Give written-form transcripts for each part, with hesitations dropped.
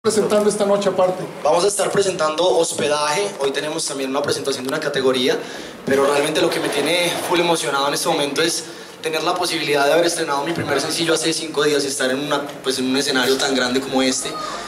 Presentando esta noche aparte? Vamos a estar presentando hospedaje, hoy tenemos también una presentación de una categoría, pero realmente lo que me tiene full emocionado en este momento es tener la posibilidad de haber estrenado mi primer sencillo hace 5 días y estar en un escenario tan grande como este.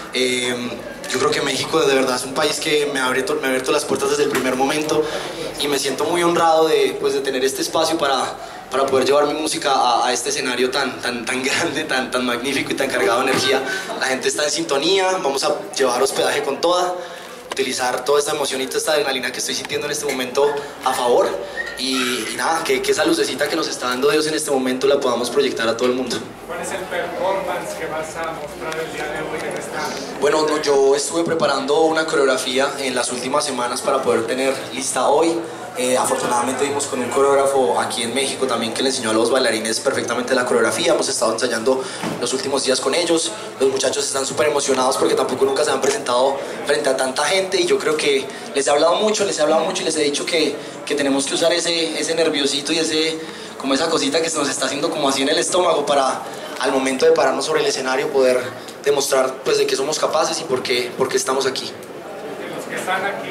Yo creo que México de verdad es un país que me ha abierto las puertas desde el primer momento y me siento muy honrado de tener este espacio para poder llevar mi música a este escenario tan grande, tan magnífico y tan cargado de energía. La gente está en sintonía, vamos a llevar hospedaje con toda, utilizar toda esta emoción y toda esta adrenalina que estoy sintiendo en este momento a favor y nada, que esa lucecita que nos está dando Dios en este momento la podamos proyectar a todo el mundo. ¿Cuál es el performance que vas a mostrar el día de hoy en esta? Bueno, yo estuve preparando una coreografía en las últimas semanas para poder tener lista hoy. Afortunadamente dimos con un coreógrafo aquí en México también que le enseñó a los bailarines perfectamente la coreografía. Hemos estado ensayando los últimos días con ellos. Los muchachos están súper emocionados porque tampoco nunca se han presentado frente a tanta gente y yo creo que les he hablado mucho y les he dicho que tenemos que usar ese nerviosito y como esa cosita que se nos está haciendo como así en el estómago para al momento de pararnos sobre el escenario poder demostrar pues de qué somos capaces y por qué estamos aquí. De los que están aquí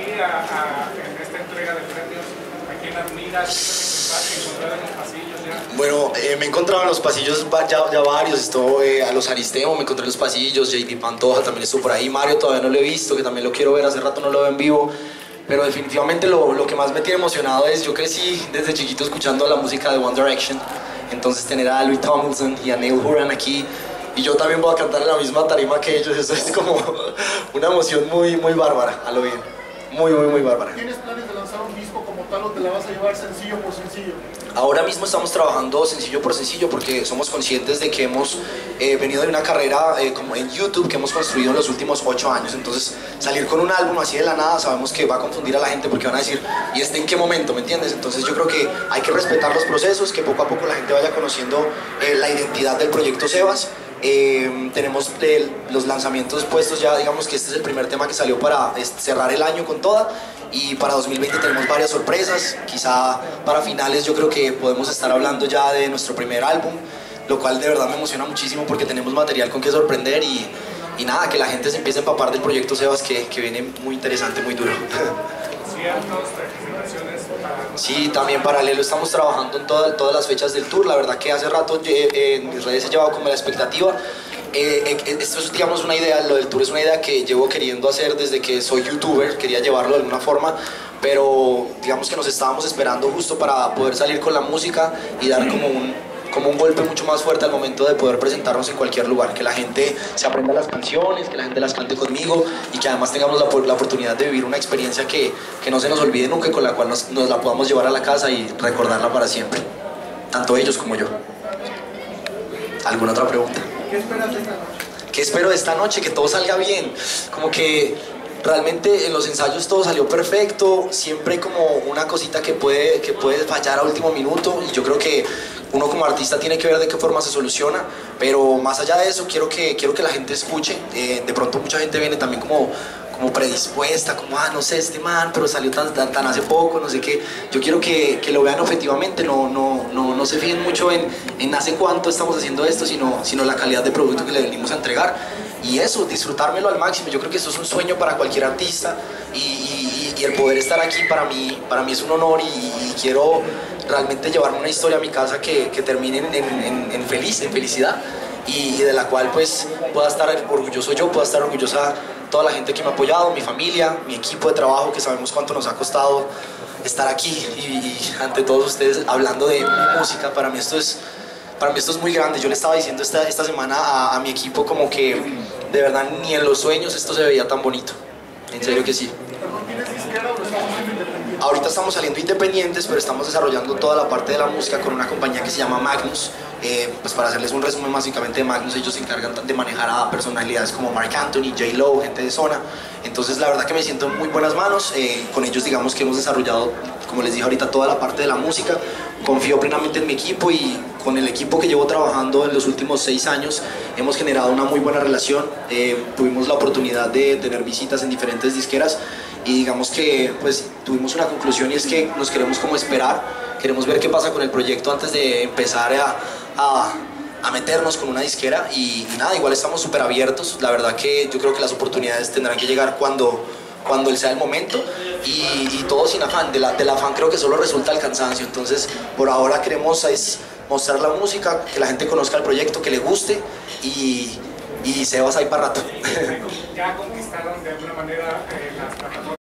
en esta entrega de premios, ¿a quién admiras? ¿Qué te encontrar en los pasillos ya? Bueno, me he encontrado en los pasillos ya varios, estuve a los Aristemo, me encontré en los pasillos, JD Pantoja también estuvo por ahí, Mario todavía no lo he visto, que también lo quiero ver, hace rato no lo veo en vivo, pero definitivamente lo que más me tiene emocionado es, yo crecí desde chiquito escuchando la música de One Direction, entonces tener a Louis Tomlinson y a Neil Horan aquí, y yo también voy a cantar en la misma tarima que ellos, eso es como una emoción muy bárbara, a lo bien, muy bárbara. ¿Tienes planes de lanzar un disco como tal o te la vas a llevar sencillo por sencillo? Ahora mismo estamos trabajando sencillo por sencillo porque somos conscientes de que hemos venido de una carrera como en YouTube que hemos construido en los últimos 8 años, entonces salir con un álbum así de la nada sabemos que va a confundir a la gente porque van a decir ¿y este en qué momento? ¿Me entiendes? Entonces yo creo que hay que respetar los procesos, que poco a poco la gente vaya conociendo la identidad del proyecto Sebas. Tenemos los lanzamientos puestos ya, digamos que este es el primer tema que salió para cerrar el año con toda y para 2020 tenemos varias sorpresas, quizá para finales yo creo que podemos estar hablando ya de nuestro primer álbum, lo cual de verdad me emociona muchísimo porque tenemos material con que sorprender y nada, que la gente se empiece a empapar del proyecto Sebas que viene muy interesante, muy duro. Sí, también paralelo estamos trabajando en todas las fechas del tour. La verdad que hace rato en mis redes he llevado como la expectativa. Esto es, digamos, una idea, lo del tour es una idea que llevo queriendo hacer desde que soy youtuber, quería llevarlo de alguna forma, pero digamos que nos estábamos esperando justo para poder salir con la música y dar como un golpe mucho más fuerte al momento de poder presentarnos en cualquier lugar, que la gente se aprenda las canciones, que la gente las cante conmigo y que además tengamos la oportunidad de vivir una experiencia que no se nos olvide nunca y con la cual nos la podamos llevar a la casa y recordarla para siempre, tanto ellos como yo. ¿Alguna otra pregunta? ¿Qué esperas de esta noche? ¿Qué espero de esta noche? Que todo salga bien, como que realmente en los ensayos todo salió perfecto, siempre hay como una cosita que puede fallar a último minuto y yo creo que uno como artista tiene que ver de qué forma se soluciona, pero más allá de eso quiero que la gente escuche, de pronto mucha gente viene también como predispuesta, como no sé, este man, pero salió tan hace poco, no sé qué. Yo quiero que lo vean objetivamente, no se fijen mucho en hace cuánto estamos haciendo esto, sino la calidad de producto que le venimos a entregar. Y eso, disfrutármelo al máximo. Yo creo que eso es un sueño para cualquier artista y el poder estar aquí para mí es un honor y quiero realmente llevarme una historia a mi casa que termine en felicidad y de la cual pues pueda estar orgulloso yo, pueda estar orgullosa toda la gente que me ha apoyado, mi familia, mi equipo de trabajo, que sabemos cuánto nos ha costado estar aquí y ante todos ustedes hablando de mi música. Para mí esto es muy grande. Yo le estaba diciendo esta semana a mi equipo como que de verdad ni en los sueños esto se veía tan bonito. En serio que sí. ¿Tienes disquera o estamos siendo independientes? Ahorita estamos saliendo independientes, pero estamos desarrollando toda la parte de la música con una compañía que se llama Magnus. Pues para hacerles un resumen básicamente de Magnus, ellos se encargan de manejar a personalidades como Marc Anthony, J-Lo, gente de zona. Entonces la verdad que me siento en muy buenas manos. Con ellos digamos que hemos desarrollado, como les dije ahorita, toda la parte de la música. Confío plenamente en mi equipo y con el equipo que llevo trabajando en los últimos 6 años hemos generado una muy buena relación. Tuvimos la oportunidad de tener visitas en diferentes disqueras y digamos que pues tuvimos una conclusión y es que nos queremos como esperar, queremos ver qué pasa con el proyecto antes de empezar a a meternos con una disquera y nada, igual estamos súper abiertos. La verdad que yo creo que las oportunidades tendrán que llegar cuando él sea el momento y todo sin afán. Del afán creo que solo resulta el cansancio. Entonces por ahora queremos es mostrar la música, que la gente conozca el proyecto, que le guste y Sebas ahí para rato. Ya conquistaron de alguna manera las plataformas.